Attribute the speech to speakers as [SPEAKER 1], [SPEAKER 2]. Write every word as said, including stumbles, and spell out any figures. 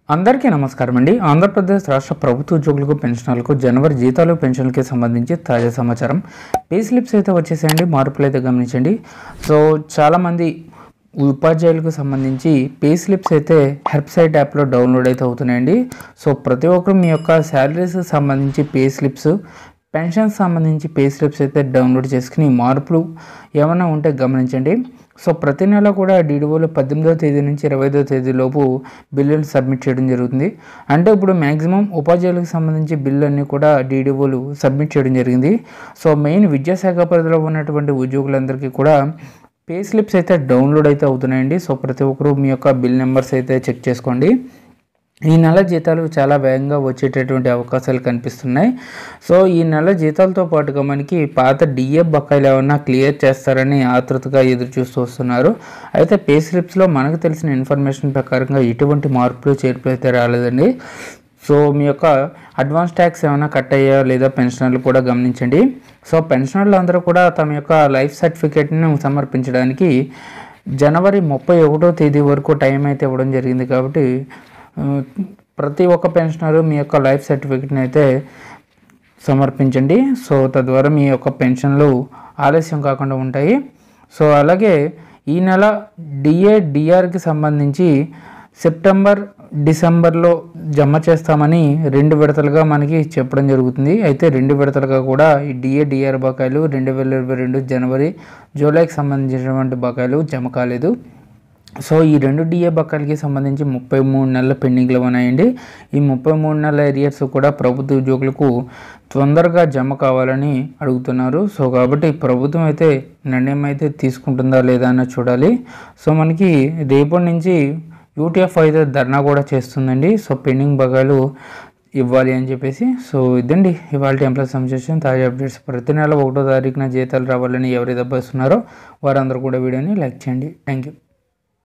[SPEAKER 1] అందరికీ నమస్కారం అండి. ఆంధ్రప్రదేశ్ రాష్ట్ర ప్రభుత్వ ఉద్యోగులకు పెన్షనర్లకు జనవరి జీతాలు పెన్షన్లకి సంబంధించి తాజా సమాచారం. పే స్లిప్స్ అయితే వచ్చేసేయండి, మార్పులు అయితే గమనించండి. సో చాలామంది ఉపాధ్యాయులకు సంబంధించి పే స్లిప్స్ అయితే హెల్ప్సైట్ యాప్లో డౌన్లోడ్ అయితే అవుతున్నాయండి. సో ప్రతి ఒక్కరు మీ యొక్క శాలరీస్కి సంబంధించి పే స్లిప్స్, పెన్షన్స్ సంబంధించి పే స్లిప్స్ అయితే డౌన్లోడ్ చేసుకుని మార్పులు ఏమైనా ఉంటే గమనించండి. సో ప్రతి నెల కూడా డీడీఓలు పద్దెనిమిదవ తేదీ నుంచి ఇరవై ఐదవ తేదీలోపు బిల్లులు సబ్మిట్ చేయడం జరుగుతుంది. అంటే ఇప్పుడు మ్యాక్సిమం ఉపాధ్యాయులకు సంబంధించి బిల్లు అన్నీ కూడా డీడీఓలు సబ్మిట్ చేయడం జరిగింది. సో మెయిన్ విద్యాశాఖ పరిధిలో ఉన్నటువంటి ఉద్యోగులందరికీ కూడా పే స్లిప్స్ అయితే డౌన్లోడ్ అయితే అవుతున్నాయండి. సో ప్రతి ఒక్కరూ మీ యొక్క బిల్ నెంబర్స్ అయితే చెక్ చేసుకోండి. ఈ నెల జీతాలు చాలా వేగంగా వచ్చేటటువంటి అవకాశాలు కనిపిస్తున్నాయి. సో ఈ నెల జీతాలతో పాటుగా మనకి పాత డిఏ బకాయిలు ఏమన్నా క్లియర్ చేస్తారని ఆతృతగా ఎదురు చూస్తూ వస్తున్నారు. అయితే పే స్లిప్స్లో మనకు తెలిసిన ఇన్ఫర్మేషన్ ప్రకారంగా ఎటువంటి మార్పులు చేర్పులు అయితే రాలేదండి. సో మీ యొక్క అడ్వాన్స్ ట్యాక్స్ ఏమైనా కట్ అయ్యా లేదా పెన్షనర్లు కూడా గమనించండి. సో పెన్షనర్లు అందరూ కూడా తమ యొక్క లైఫ్ సర్టిఫికేట్ను సమర్పించడానికి జనవరి ముప్పై ఒకటో తేదీ వరకు టైం అయితే ఇవ్వడం జరిగింది. కాబట్టి ప్రతి ఒక్క పెన్షనరు మీ యొక్క లైఫ్ సర్టిఫికేట్ని అయితే సమర్పించండి. సో తద్వారా మీ యొక్క పెన్షన్లు ఆలస్యం కాకుండా ఉంటాయి. సో అలాగే ఈ నెల డిఏ డిఆర్కి సంబంధించి సెప్టెంబర్ డిసెంబర్లో జమ చేస్తామని రెండు విడతలుగా మనకి చెప్పడం జరుగుతుంది. అయితే రెండు విడతలుగా కూడా ఈ డిఏ డిఆర్ బకాయిలు రెండు వేల ఇరవై రెండు జనవరి జూలైకి సంబంధించినటువంటి బకాయిలు జమ కాలేదు. సో ఈ రెండు డిఏ బకాయిలకి సంబంధించి ముప్పై మూడు నెలల పెండింగ్లో ఉన్నాయండి. ఈ ముప్పై మూడు నెలల ఏరియాస్ కూడా ప్రభుత్వ ఉద్యోగులకు తొందరగా జమ కావాలని అడుగుతున్నారు. సో కాబట్టి ప్రభుత్వం అయితే నిర్ణయం అయితే తీసుకుంటుందా లేదా అన్న చూడాలి. సో మనకి రేపటి నుంచి యూటీఎఫ్ అయితే ధర్నా కూడా చేస్తుందండి. సో పెండింగ్ బకాయిలు ఇవ్వాలి అని చెప్పేసి. సో ఇదండి ఇవాళ ఎంప్లాయ్ అసోసియేషన్ తాజా అప్డేట్స్. ప్రతి నెల ఒకటో తారీఖున జీతాలు రావాలని ఎవరైతే భావిస్తున్నారో వారందరూ కూడా వీడియోని లైక్ చేయండి. Thank you.